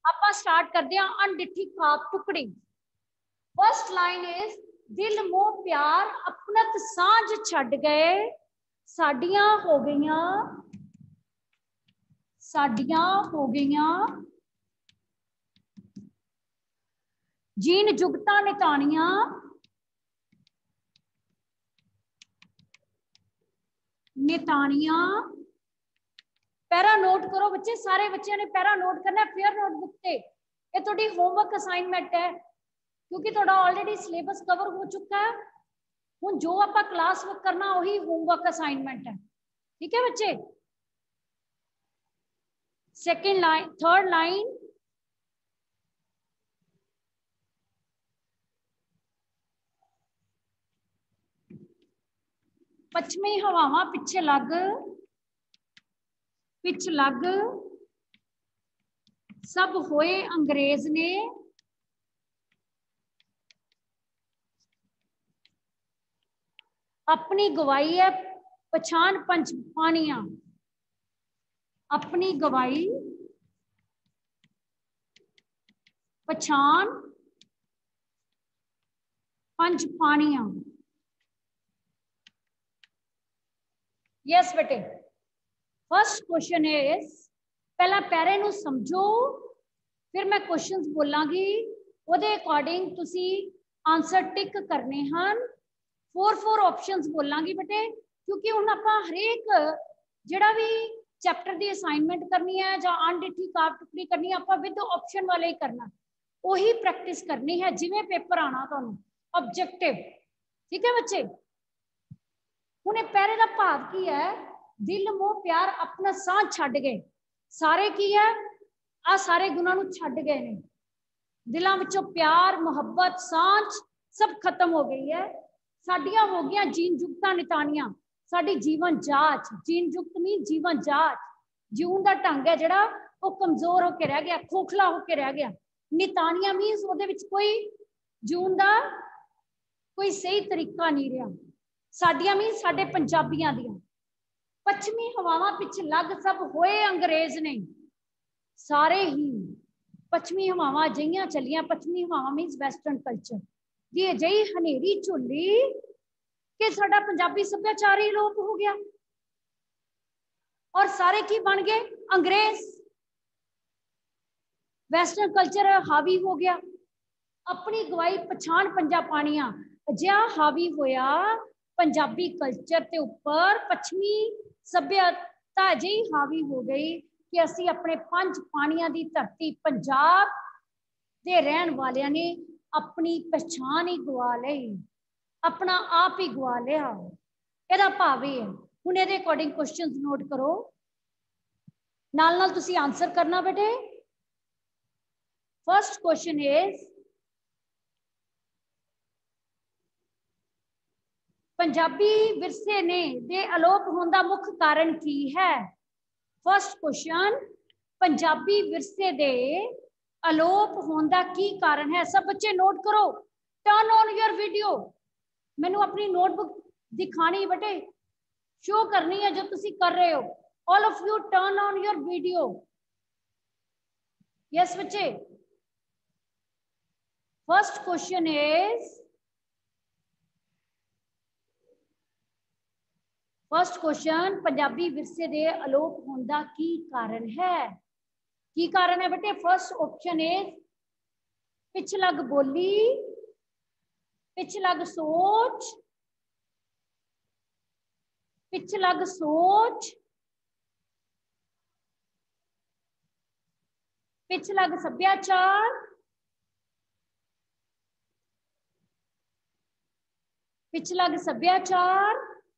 आप स्टार्ट करते हैं अनडिठी खाक टुकड़ी। फर्स्ट लाइन इज दिल मोह प्यार अपनत सांझ छड़ गए, साडियां हो गईयां, साडियां हो गईयां जीन जुगता नितानियां, नितानियां। पैरा नोट करो बच्चे, सारे बच्चों ने पैरा नोट करना फेयर नोटबुक से। ये थोड़ी होमवर्क असाइनमेंट है क्योंकि थोड़ा ऑलरेडी सिलेबस कवर हो चुका है। हुण जो आप क्लास वर्क करना वही होमवर्क असाइनमेंट है, ठीक है बच्चे। सेकेंड लाइन, थर्ड लाइन, पश्चिमी हवावां पिछे लग, पिछ लग सब होए अंग्रेज ने, अपनी गवाही है पछाण पंच पानियां, अपनी गवाही पछाण पंच पानियां। यस बेटे, फर्स्ट क्वेश्चन इज, पहला पैरे नू समझो, फिर मैं क्वेश्चंस बोलांगी, ਉਹਦੇ अकॉर्डिंग तुसी आंसर टिक करने हैं। 4 ऑप्शंस बोलांगी बेटे, क्योंकि हुण आपां हरेक जिहड़ा भी चैप्टर की असाइनमेंट करनी है जां अनडिठी काप टुकड़ी करनी है, आपां विद ऑप्शन वाले ही करना, वही प्रैक्टिस करनी है जिवें पेपर आना तुहानूं ऑब्जेक्टिव, ठीक है बच्चे। हुण पैरे का भाव की है, दिल मोह प्यार अपना सांझ छड्ड गए, सारे की है आ सारे गुणां नूं छड्ड गए ने, दिलों विचों प्यार मुहब्बत सांझ सब खत्म हो गई है, साडियां हो गई जीन जुगतां नितानियां, साडी जीवन जाच, जीन जुगत मीन जीवन जाच, जीवन का ढंग है जिहड़ा वो कमजोर होकर रह गया, खोखला होकर रह गया। नितानियां मीनस उहदे विच कोई जीवन का कोई सही तरीका नहीं रहा। साडियां मीन साडे पंजाबियां दियां, पश्चिमी हवावां पिछ लग सब होए अंग्रेज ने, सारे ही पश्चिमी हवावां अजिहियां चलियां, पश्चिमी हवावां मीनस वैसटर्न कल्चर की अजिही हनेरी झुली कि साडा पंजाबी सभ्याचार ही लोप हो गया और सारे की बन गए अंग्रेज, वैसटर्न कल्चर हावी हो गया। अपनी गवाही पछाण पंजा पानियां, अजिहा हावी होया पंजाबी कल्चर के उपर, पश्चिमी सभ्यता अजिही हावी हो गई कि असी अपने पंज पानियां की धरती पंजाब के रहन वालियां ने अपनी पहचान ही गवा ली, अपना आप ही गवा लिया। यदा भाव है। हुण इहदे अकॉर्डिंग क्वेश्चन नोट करो, नाल नाल तुसी आंसर करना बेटे। फर्स्ट क्वेश्चन इज, पंजाबी विरसे ने दे अलोप होने का मुख्य कारण की है। फर्स्ट क्वेश्चन, पंजाबी विरसे दे अलोप होने का की कारण है। सब बच्चे नोट करो, टर्न ऑन योर वीडियो, मैनू अपनी नोटबुक दिखानी बेटे, शो करनी है जो तुसी कर रहे हो। All of you turn on your video. Yes बच्चे, first question is, first question, Punjabi विरसे दे अलोप होने का की कारण है। की कारण है बेटे? फर्स्ट ऑप्शन इज पिछ लग बोली, पिछ लग सोच, पिछ लग सोच, पिछ लग सभ्याचार, पिछ लग सभ्याचार,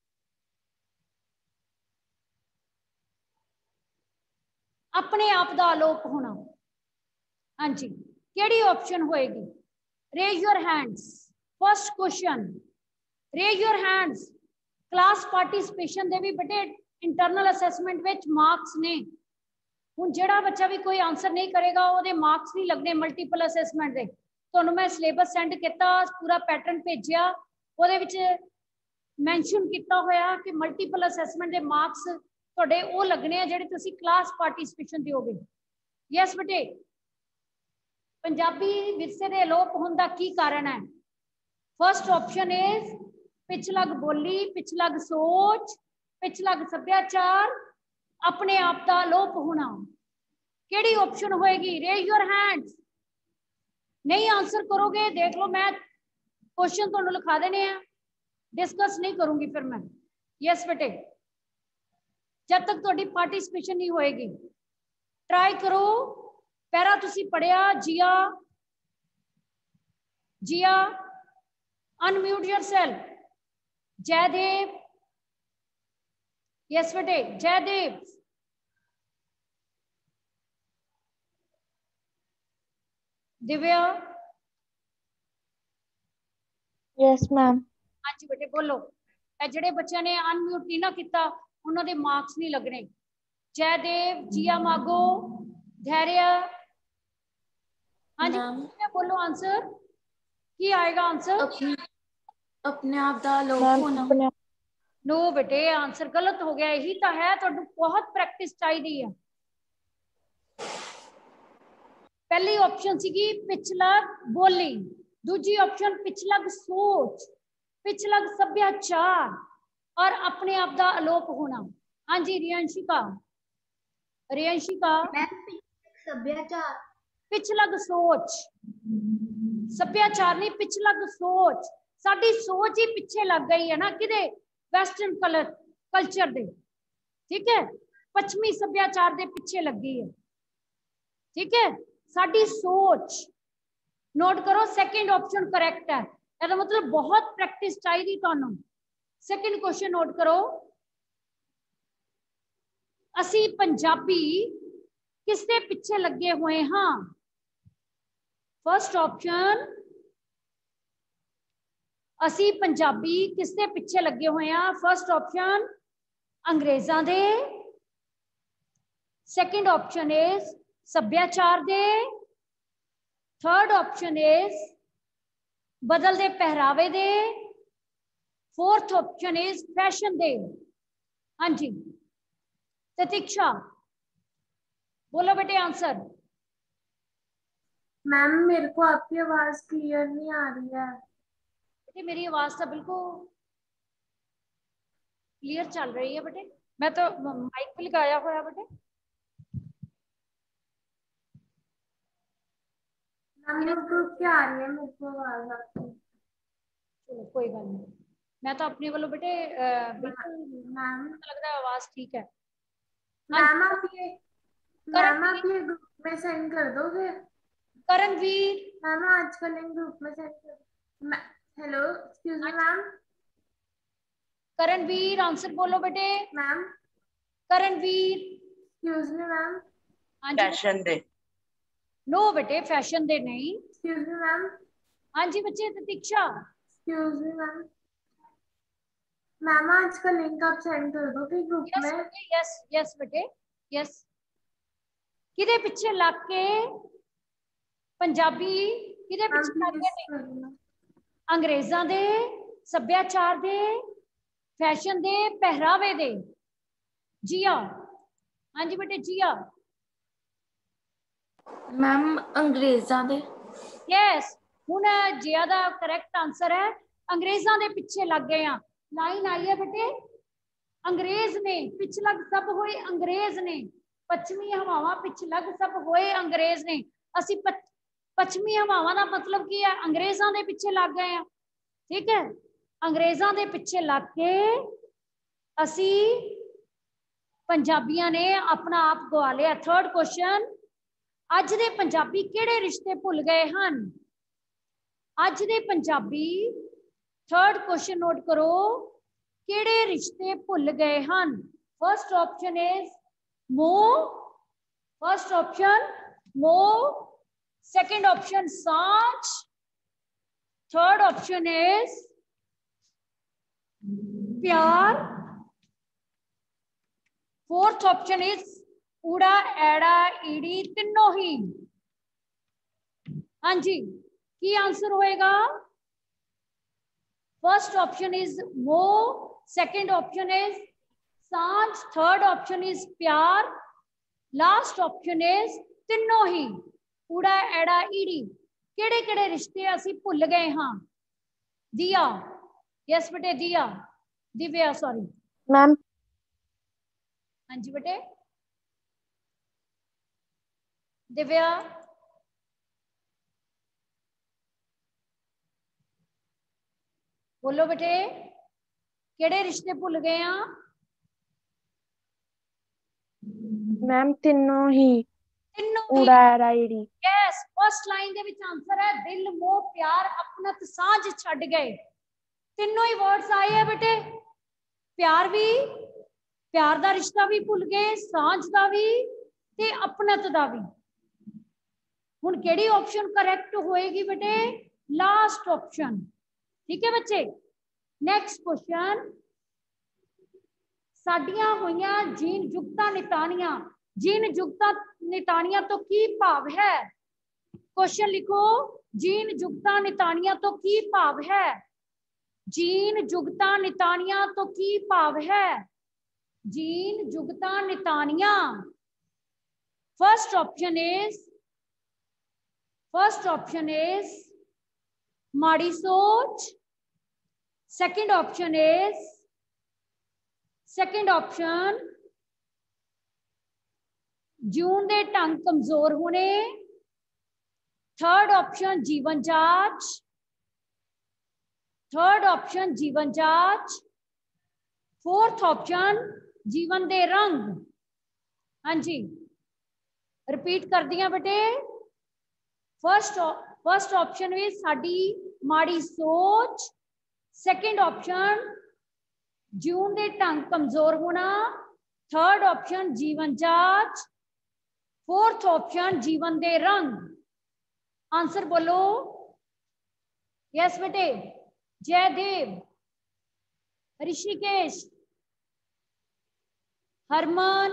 अपने आप का आलोप होना। हाँ जी, केड़ी ऑप्शन होएगी? Raise your hands. First question, raise your hands. Class participation दे भी बेटे इंटरनल असैसमेंट विच मार्क्स ने। हुण जिहड़ा बच्चा भी कोई आंसर नहीं करेगा ओहदे मार्क्स नहीं लगने मल्टीपल असैसमेंट दे। तुहानूं मैं सिलेबस सेंड किया, पूरा पैटर्न भेजिया, ओहदे विच मैंशन किया होया कि मल्टीपल असैसमेंट दे मार्क्स तुहाडे वो लगने जिहड़े तुसीं क्लास पार्टिसिपेशन दिओगे। यस बेटे, पंजाबी विरसे दे अलोप होने का की कारण है? फर्स्ट ऑप्शन इज पिछलग बोली, पिछलग सोच, पिछलग सभ्याचार, अपने आप का अलोप होना। केड़ी ऑप्शन होएगी? Raise your hands. नहीं आंसर करोगे देख लो, मैं क्वेश्चन तुहानू लिखा देने हैं, डिस्कस नहीं करूंगी फिर मैं। यस बेटे, जब तक तुहाडी पार्टिसिपेशन नहीं होएगी ट्राई करो। पहला तुसी पढ़िया Jiya, Jiya unmute yourself. Jaidev, yes बेटे जयदेव। Divya, yes ma'am. हाँ जी बेटे बोलो। जिहड़े बच्चों ने अनम्यूट नहीं ना किया उन्होंने मार्क्स नहीं लगने। जयदेव, जिया मागो, धैर्य, हाँ जी बोलो आंसर की आएगा? आंसर अपने आप दा लोप होना। नो बेटे, आंसर गलत हो गया। यही तो है, तो बहुत प्रैक्टिस चाहिए है। पहली ऑप्शन सी पिछलग बोली, दूजी ऑप्शन पिछलग सोच, पिछलग सभ्याचार और अपने आप का अलोप होना। हाँ जी रियांशिका, रियांशिका। सभ्याचार। पिछलग सोच, सभ्याचार नहीं, पिछलग सोच। साडी सोच ही पिछे लग गई है ना किदे? वेस्टर्न कल्चर दे, ठीक है, पश्चिमी सभ्याचार दे पिछे लगी है, ठीक है। साडी सोच नोट करो, सेकंड ऑप्शन करेक्ट है। ਇਹਦਾ मतलब बहुत प्रैक्टिस चाहिए ਤੁਹਾਨੂੰ। सेकंड क्वेश्चन नोट करो, असी पंजाबी किसके पिछे लगे हुए हाँ? फर्स्ट ऑप्शन, असी पंजाबी किसके पिछे लगे हुए हैं? फर्स्ट ऑप्शन अंग्रेजां दे, सेकंड ऑप्शन इज सभ्याचार दे, थर्ड ऑप्शन इज बदलते पहरावे दे, फोर्थ ऑप्शन इज फैशन दे। हाँ जी प्रतीक्षा बोलो बेटे आंसर। मैम मेरे को आपकी आवाज क्लियर नहीं आ रही है। बेटे मेरी आवाज तो बिल्कुल क्लियर चल रही है बेटे, मैं तो माइक पे लगाया हुआ है बेटे। क्या आ रही है मेरे को आवाज आपकी? चलो कोई गल नहीं, मैं तो अपने वालों बेटे बिल्कुल मैम लगता है आवाज ठीक है। मैम आप ये ग्रुप में सेंड कर दोगे? करणवीर, मैम आज का लिंक ग्रुप में सेंड कर। Hello excuse me ma'am. Karanveer answer बोलो बेटे। Ma'am Karanveer, excuse me ma'am. हाँ जी फैशन दे। नो बेटे फैशन दे नहीं। Excuse me ma'am. हाँ जी बच्चे Pratiksha. Excuse me ma'am. Ma'am आज का लिंक आप सेंड कर दो कि ग्रुप यस में? यस यस बेटे यस। किदे पिछे लग के पंजाबी किदे पिछे लग के? अंग्रेजां दे, सभ्याचार दे, फैशन दे, पहरावे दे। जिया, हाँ जी बेटे जिया। मैम अंग्रेजां दे। यस हुण जिया दा करेक्ट आंसर है अंग्रेजां दे पिछे लग गए हैं। लाइन आई है बेटे, अंग्रेज ने पिछलग सब होए अंग्रेज ने, पश्चिमी हवावां पिछलग सब होए अंग्रेज ने। असी पश्चिमी हवावां दा मतलब की है? अंग्रेजां दे पिछे लग गए हैं, ठीक है। अंग्रेजां दे पिछे लग के असी पंजाबियां ने अपना आप गवा लिया। थर्ड क्वेश्चन, अज दे पंजाबी किहड़े रिश्ते भुल गए हन? अज दे पंजाबी, थर्ड क्वेश्चन नोट करो, किहड़े रिश्ते भुल गए हन? फर्स्ट ऑप्शन इज मोह, फर्स्ट ऑप्शन मोह, सेकंड ऑप्शन सांझ, थर्ड ऑप्शन इज प्यार, फोर्थ ऑप्शन इज ऊड़ा एड़ा ईड़ी तीनों ही। हाँ जी की आंसर होएगा? फर्स्ट ऑप्शन इज मोह, सेकंड ऑप्शन इज सांझ, थर्ड ऑप्शन इज प्यार, लास्ट ऑप्शन इज तीनों ही। ਊੜਾ ਐੜਾ ਈੜੀ ਕਿਹੜੇ ਕਿਹੜੇ ਰਿਸ਼ਤੇ ਅਸੀਂ ਭੁੱਲ ਗਏ ਹਾਂ? दिया, यस बेटे दिया, दिव्या सॉरी मैम। हाँ जी बेटे दिव्या बोलो बेटे केड़े रिश्ते भुल गए हैं? मैम तीनों ही ਊੜਾ ਐੜਾ ਈੜੀ। यस फर्स्ट लाइन दे विच आंसर है दिल मोह प्यार अपनत सांझ छड़ गए। तीनों ही वर्ड्स आए हैं बेटे। प्यार भी, प्यार दा रिश्ता भी भुल गए, सांझ दा भी ते अपनत दा भी। हुण केड़ी ऑप्शन करेक्ट होएगी बेटे? Last option. ठीक है बच्चे। नेक्स्ट क्वेश्चन साडियां होइयां जीन जुगता नितानियां। जीन जुगता नितानियां तो की भाव है? क्वेश्चन लिखो जीन जुगता नितानियां तो की भाव है? जीन जुगता नितानियां तो की भाव है? जीन जुगता नितानियां। फर्स्ट ऑप्शन इज माड़ी सोच। सेकंड ऑप्शन जून दे ढंग कमजोर होने। थर्ड ऑप्शन जीवन जांच। फोर्थ ऑप्शन जीवन दे रंग। हाँ जी रिपीट कर दिया बेटे। फर्स्ट ऑप्शन भी साडी माड़ी सोच। सेकंड ऑप्शन जून दे ढंग कमजोर होना। थर्ड ऑप्शन जीवन जांच। फोर्थ ऑप्शन जीवन दे रंग। आंसर बोलो। यस बेटे जयदेव, ऋषिकेश, हरमन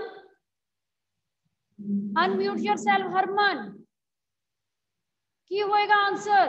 अनम्यूट योरसेल्फ। हरमन की होएगा आंसर?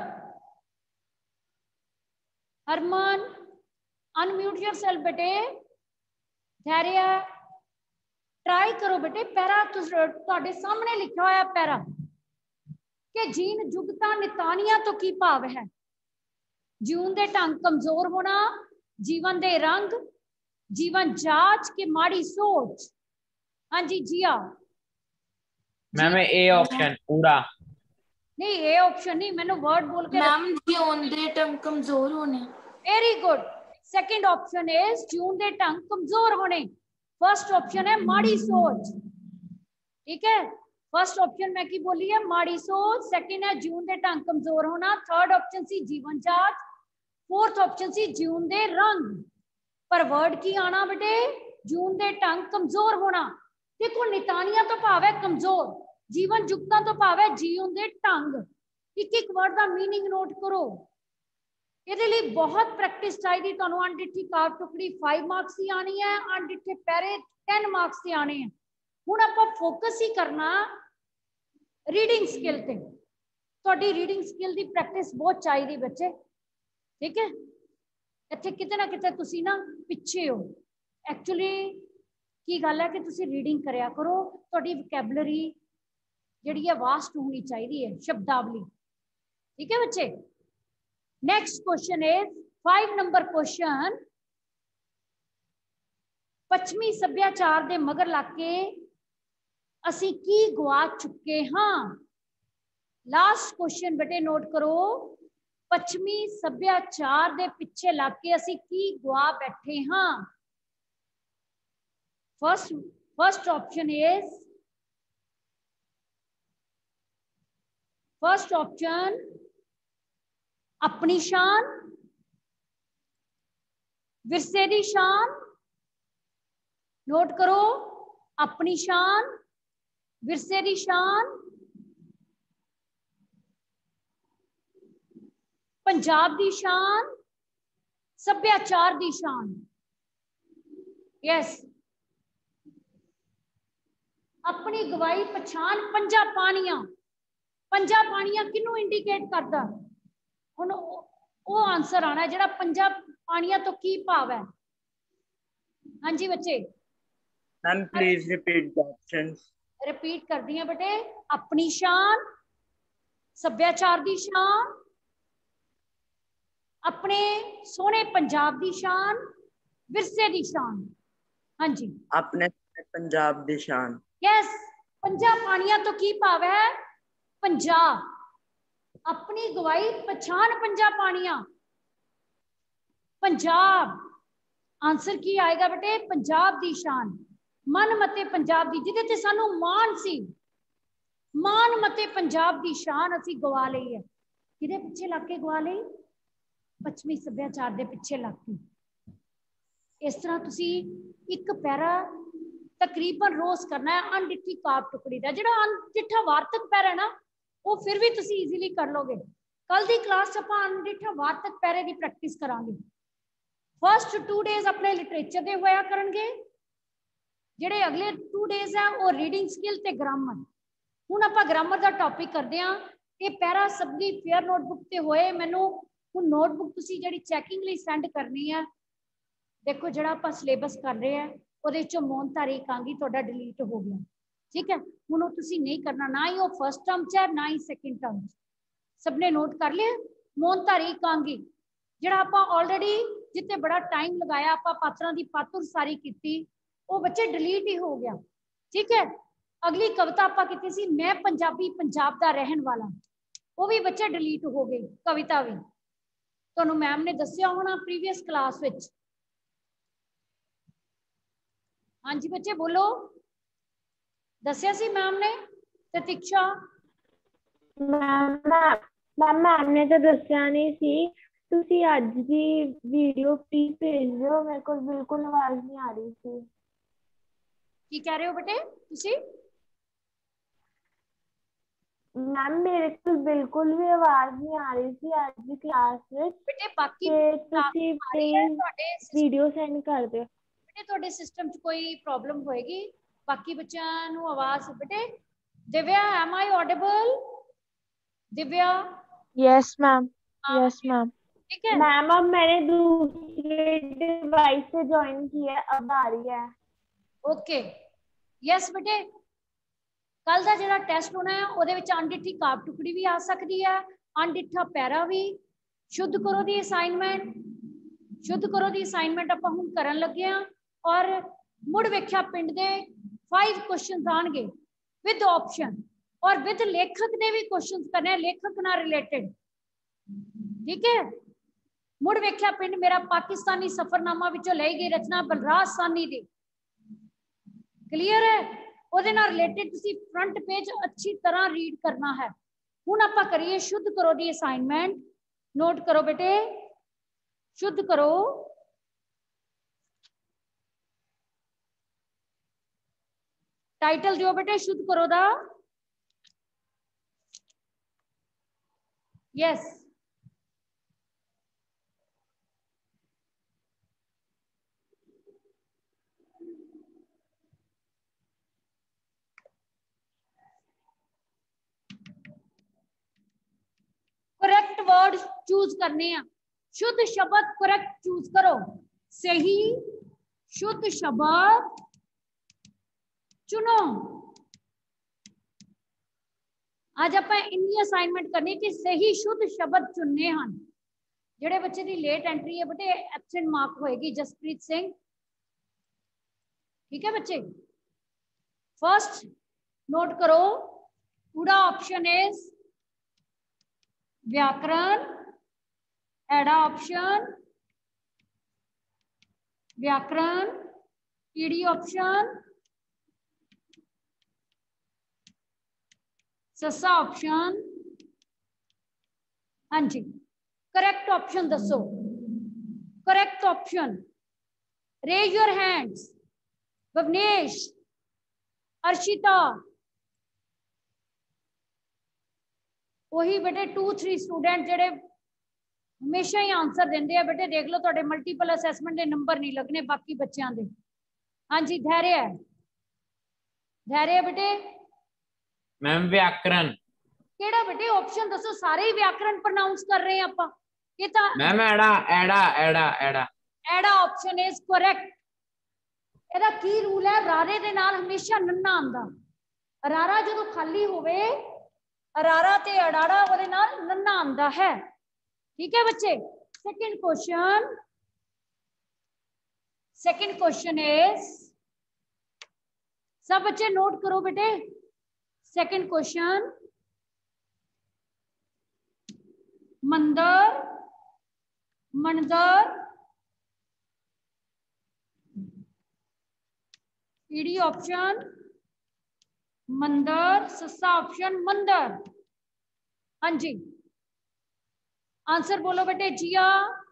हरमन अनम्यूट योरसेल्फ बेटे। धैर्य ट्राई करो बेटे। पैरा तुहाडे सामने लिखा होया पैरा कि जीन जुगता नितानियां तो की भाव है? जून दे ढंग कमजोर होना, जीवन दे रंग, जीवन जांच के माड़ी सोच। हाँ जी जिया। Ma'am A option ऊड़ा। नहीं ए ऑप्शन नहीं, मैंने वर्ड बोल के मैम जून दे ढंग कमजोर होने। Very good. Second option is जून दे ढंग कमजोर होने। फर्स्ट ऑप्शन है माड़ी सोच। ठीक है फर्स्ट ऑप्शन मैं की बोली है माड़ी सोच। सेकंड है जून दे ढंग कमजोर होना। थर्ड ऑप्शन सी जीवन जांच। फोर्थ ऑप्शन सी जून दे रंग। पर वर्ड की आना बेटे? जून दे ढंग कमजोर होना। देखो नितानियां तो भाव है कमजोर, जीवन जुगता तो भाव है जीवन दे ढंग। एक एक वर्ड का मीनिंग नोट करो। ਇਹਦੇ ਲਈ बहुत प्रैक्टिस चाहिए। ਤੁਹਾਨੂੰ अनडिठी कार टुकड़ी 5 मार्क्स ही आनी है, अनडिठे पैरे 10 मार्क्स से आने हैं। हुण आपां फोकस ही करना रीडिंग स्किल ते। ਤੁਹਾਡੀ रीडिंग स्किल की प्रैक्टिस बहुत चाहिए बच्चे। ठीक है ਇੱਥੇ ਕਿਤੇ ਨਾ ਕਿਤੇ ਤੁਸੀਂ ਨਾ ਪਿੱਛੇ ਹੋ। एक्चुअली की गल है कि तुसी रीडिंग करया करो। ਤੁਹਾਡੀ वोकैबुलरी जिहड़ी है वास्ट होनी चाहिए है, शब्दावली। ठीक है बच्चे। Next question is 5 number question. पश्चिमी सभ्याचार दे मगर लग के असी की गवा चुके हाँ? लास्ट क्वेश्चन बेटे नोट करो। पश्चिमी सभ्याचार दे पिछे लग के असी की गवा बैठे हाँ? फर्स्ट ऑप्शन अपनी शान, विरसे दी शान। नोट करो अपनी शान, विरसे दी शान, पंजाब दी शान, सभ्याचार दी शान। यस अपनी गवाही पछान पंजा पानियां। पंजा पानियां किनू इंडिकेट करता? हुण वो आंसर आना जिहड़ा पंजा पानियां तो की भाव है? हाँ जी बच्चे। Ma'am please repeat the options. Repeat कर दी बेटे। अपनी शान, सभ्याचार दी शान, अपने सोहने पंजाब दी शान, विरसे दी शान। हाँ जी, अपने पंजाब दी शान। यस, पंजा पानिया तो की भाव है? पंजाब, अपनी गवाही पछान पंजा पानिया, पंजाब। आंसर की आएगा बेटे? पंजाब दी शान, मन मते पंजाब दी, जिहदे ते सानू मान सी, मान मते पंजाब दी शान असी गवा लई है। किहदे पिछे लग के गवा लई? पश्चिमी सभ्याचार दे पिछे लग के। इस तरह तुसी एक पैरा तकरीबन रोज करना है अनडिठी काप टुकड़ी का। जिहड़ा अनडिठा वार्तक पैरा है ना, वो फिर भी तुसी इजीली कर लोगे। कल दी क्लास च आपां अनडिठा वार्तक पैरे की प्रैक्टिस करांगे। फर्स्ट 2 डेज अपने लिटरेचर दे होया करनगे, जिहड़े अगले 2 डेज है वो रीडिंग स्किल ते ग्रामर। हुण आपां ग्रामर दा टॉपिक करदे हां। ये पैरा सबदी फेयर नोटबुक ते होए। मैनू हुण नोटबुक तुसी जिहड़ी चैकिंग लई सेंड करनी है, देखो जिहड़ा आपां सिलेबस कर रहे हैं ਉਹਦੇ ਚੋਂ ਮੌਨ ਤਾਰੀਖ ਆਂਗੀ ਤੁਹਾਡਾ डिलीट हो गया। ठीक है, ਹੁਣ ਉਹ ਤੁਸੀਂ नहीं करना, ना ही वो फर्स्ट टर्म च है ना ही सेकंड टर्म। सबने नोट कर लिया? मौन तारीख आंगी ਜਿਹੜਾ ਆਪਾਂ ऑलरेडी जिते बड़ा टाइम लगाया, ਆਪਾਂ ਪਾਤਰਾਂ ਦੀ ਪਾਤਰ ਸਾਰੀ ਕੀਤੀ, ਉਹ ਬੱਚੇ डिलीट ही हो गया। ठीक है, अगली कविता ਆਪਾਂ ਕੀਤੀ ਸੀ मैं पंजाबी पंजाब ਦਾ रहन वाला, वो भी बच्चे डिलीट हो गई कविता भी। ਤੁਹਾਨੂੰ मैम ने दसिया होना प्रीवियस क्लास विच। हाँ जी बच्चे बोलो, दसिया सी मैम ने? प्रतीक्षा मैम ने तो दसिया नहीं सी। तुसी अज दी वीडियो प्लीज भेज दो, मेरे को बिल्कुल आवाज नहीं आ रही थी। की कह रहे हो बेटे तुसी? मैम मेरे को बिल्कुल भी आवाज नहीं आ रही थी आज की क्लास में। बेटे बाकी तुसी प्लीज वीडियो सेंड कर दो। बेटे ਤੁਹਾਡੇ सिस्टम च कोई प्रॉब्लम होएगी, बाकी बच्चों ਨੂੰ आवाज। बेटे Divya, am I audible? Divya? Yes ma'am, yes ma'am. ठीक है मैम, अब मैंने दूसरे डिवाइस से ज्वाइन किया है, अब आ रही है। ओके यस बेटे, कल का जो टेस्ट होना है वो अनडिठी काप टुकड़ी भी आ सकती है, अनडिठा पैरा भी। शुद्ध करो दी असाइनमेंट, शुद्ध करो दी असाइनमेंट आप हुण करन लगे हैं। और मुड़ वेख्या पिंड दे 5 क्वेश्चन आएंगे विद ऑप्शन, और विद लेखक दे भी क्वेश्चन करने, लेखक ना रिलेटेड। ठीक है, मुड़ वेख्या पिंड मेरा पाकिस्तानी सफरनामा विचों लाई गई रचना बलराज सानी दी। क्लियर है? ਉਹਦੇ ਨਾਲ रिलेटेड ਤੁਸੀਂ फ्रंट पेज अच्छी तरह रीड करना है। ਹੁਣ ਆਪਾਂ करिए शुद्ध करो दी असाइनमेंट। नोट करो बेटे, शुद्ध करो। टाइटल दियो बेटे शुद्ध करो दा। यस करेक्ट वर्ड चूज करने हैं। शुद्ध शब्द करेक्ट चूज करो। सही शुद्ध शब्द चुनो। आज आप इन्नी असाइनमेंट करनी कि सही शुद्ध शब्द चुनने हैं। जेडे बच्चे की लेट एंट्री है बेटे एब्सेंट मार्क होएगी। जसप्रीत सिंह, ठीक है बच्चे। फर्स्ट नोट करो, पूरा ऑप्शन इज व्याकरण, एडा ऑप्शन व्याकरण, ईडी ऑप्शन, ससा ऑप्शन। हाँ जी, करेक्ट ऑप्शन दसो। Correct option, raise your hands. Bhavnesh, Arshita, वही बेटे 2-3 स्टूडेंट जेडे हमेशा ही आंसर देंगे हैं। बेटे देख लो तुहाडे मल्टीपल असैसमेंट के नंबर नहीं लगने बाकी बच्चों के। हाँ जी धैर्य है, धैर्य बेटे। मैम व्याकरण केड़ा बेटे ऑप्शन दसो? सारे ही व्याकरण प्रोनाउंस कर रहे हैं आपां। ये तो मैम एड़ा एड़ा एड़ा एड़ा एड़ा ऑप्शन इज करेक्ट। ਇਹਦਾ की रूल है? रारे दे नाल हमेशा नन्ना आंदा। रारा जो खाली होवे अरारा ते अड़ाड़ा ਉਹਦੇ ਨਾਲ नन्ना आंदा है। ठीक है बच्चे। सेकंड क्वेश्चन इज, सब बच्चे नोट करो बेटे। सेकंड क्वेश्चन, मंदर, मंदर, ईडी ऑप्शन मंदर, सस्सा ऑप्शन मंदर। हाँ जी, आंसर बोलो बेटे। जिया,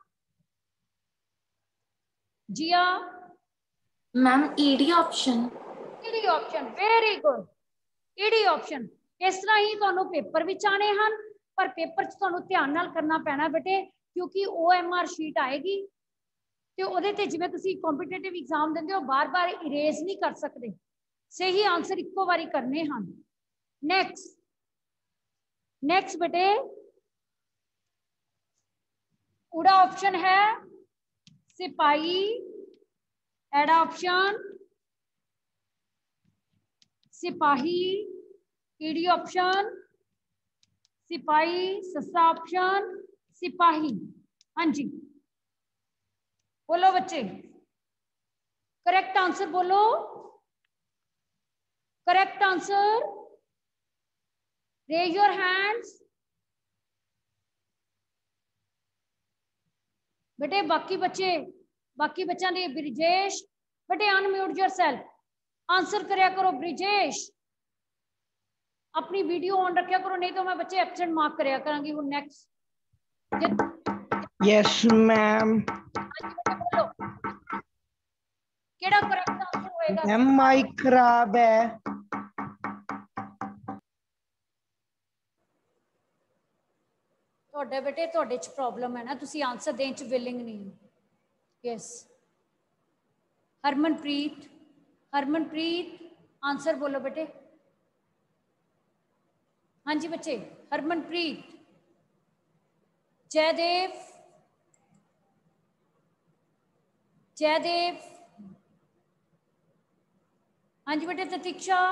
जिया। मैम ईडी ऑप्शन। ईडी ऑप्शन, वेरी गुड। ईडी ऑप्शन। इस तरह ही ਤੁਹਾਨੂੰ पेपर विच आने हैं, पर पेपर च ਤੁਹਾਨੂੰ ध्यान नाल करना पैना बेटे, क्योंकि OMR शीट आएगी ते ਉਹਦੇ ਤੇ ਜਿਵੇਂ ਤੁਸੀਂ ਕੰਪੀਟੀਟਿਵ एग्जाम ਦਿੰਦੇ ਹੋ बार-बार इरेज नहीं कर सकते, सही आंसर इक्को बारी करने हैं। नेक्स्ट बेटे, उड़ा ऑप्शन है सिपाही, एड़ा ऑप्शन सिपाही, ईडी ऑप्शन सिपाही, सस्सा ऑप्शन सिपाही। हाँ जी, बोलो बच्चे, करेक्ट आंसर बोलो। Correct answer, raise your hands. बेटे बाकी बच्चों ने, ब्रिजेश बेटे अनम्यूट योरसेल्फ, आंसर करया करो। ब्रिजेश अपनी वीडियो ऑन रखा करो, नहीं तो मैं बच्चे एब्सेंट मार्क करया करांगी। हुन नेक्स्ट, यस मैम। बोलो केड़ा करेक्ट आंसर होएगा? मैम माइक खराब है। ਤੁਹਾਡੇ बेटे ਤੁਹਾਡੇ ਚ प्रॉब्लम है ना, तुसी आंसर देने च विलिंग नहीं हो। यस, हरमनप्रीत, हरमनप्रीत आंसर बोलो बेटे। हाँ जी बच्चे, हरमनप्रीत, जयदेव, जयदेव। हाँ जी बेटे, प्रतीक्षा।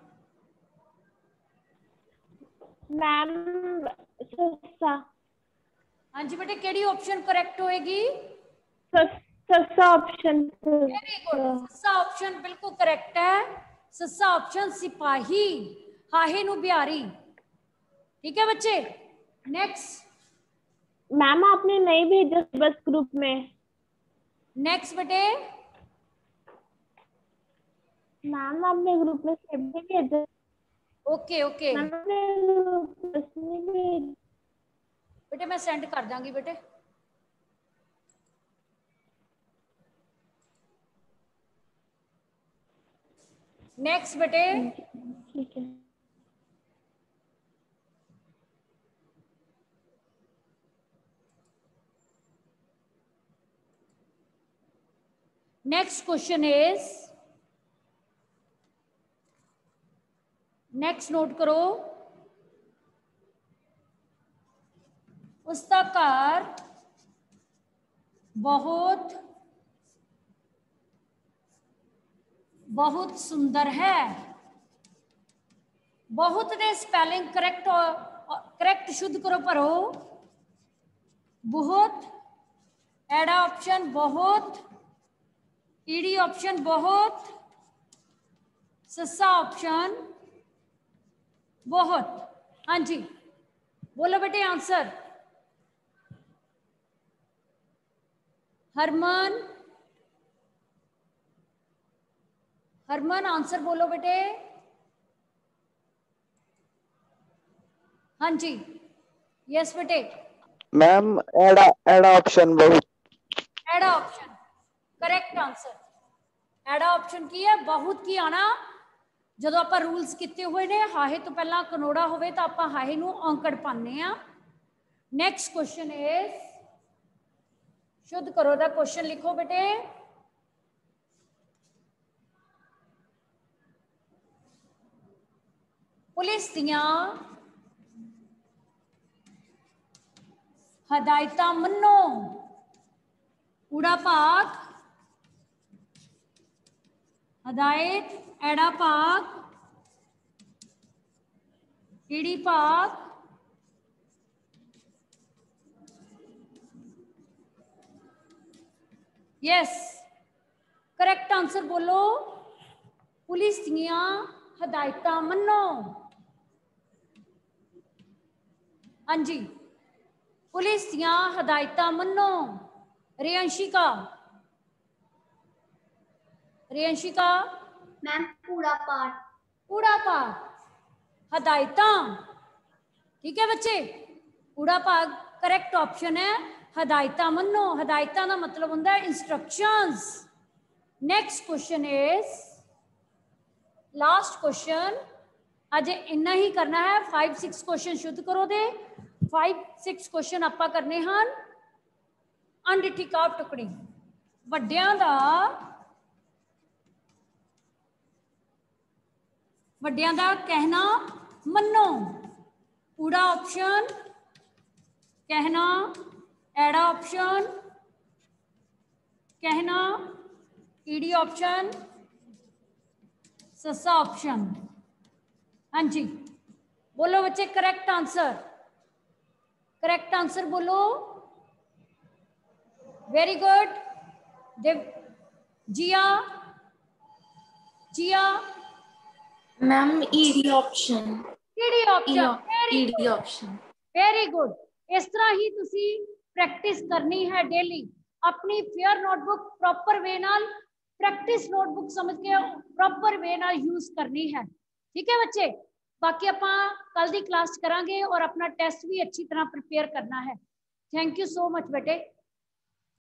मैम सस्सा। हाँ जी बेटे, केड़ी ऑप्शन करेक्ट होएगी? सस्सा ऑप्शन। वेरी गुड, सस्सा ऑप्शन बिल्कुल करेक्ट है। सस्सा ऑप्शन सिपाही, हाहे नु बिहारी। ठीक है बच्चे। नेक्स्ट मैम आपने नहीं भेजा बस ग्रुप में। नेक्स्ट बेटे, मैम आपने ग्रुप में सेव नहीं भेजा। ओके ओके मैम आपने ग्रुप में भेजा। बेटे मैं सेंड कर दांगी बेटे। नेक्स्ट बेटे, ठीक है। Next question is, next note करो। उसका घर बहुत बहुत सुंदर है। बहुत दे स्पेलिंग करेक्ट, करेक्ट शुद्ध करो भरो। बहुत, एड़ा ऑप्शन बहुत, ईडी ऑप्शन बहुत, सस्सा ऑप्शन बहुत। हाँ जी, बोलो बेटे आंसर। हरमन, हरमन आंसर बोलो बेटे। हाँ जी, यस बेटे। मैम एड़ा, एड़ा ऑप्शन बहुत। एड़ा ऑप्शन करेक्ट आंसर। एड़ा ऑप्शन की है, बहुत की आना जो आप रूल्स किए हुए ने, हाहे तो पहला कनोड़ा होवे तो आप हाहे नू औंकड़ पाने आ। नेक्स्ट क्वेश्चन इज, शुद्ध करो दा क्वेश्चन लिखो बेटे। पुलिस दियां हदायतां मन्नो। उड़ा भाग हदायत, एड़ा भाग ईडी भाग यस करेक्ट आंसर बोलो पुलिस दियां हदायतां मन्नो हाँ जी पुलिस दियां हदायतां मन्नो रियांशिका मैम पूरा पाठ हदायतां ठीक है बच्चे पूरा भाग करेक्ट ऑप्शन है हदायतां मन्नो हदायतां का मतलब होंदा है instructions next question is last question अज इन्ना ही करना है 5-6 क्वेश्चन शुद्ध करो दे 5-6 क्वेश्चन आपां करने हैं अनडिठी काव टुकड़ी वड्डियां दा कहना मन्नो पूरा ऑप्शन कहना एड़ा ऑप्शन कहना ईडी ऑप्शन ससा ऑप्शन हाँ जी बोलो बच्चे करेक्ट आंसर बोलो वेरी गुड जिया मैम ईडी ऑप्शन वेरी गुड इस तरह ही तुसी प्रैक्टिस करनी है डेली अपनी फेयर नोटबुक प्रॉपर वे नाल प्रैक्टिस नोटबुक समझ के प्रॉपर वे नाल यूज करनी है ठीक है बच्चे बाकी आपां कल दी क्लास करांगे और अपना टेस्ट भी अच्छी तरह प्रिपेयर करना है थैंक यू सो मच बेटे।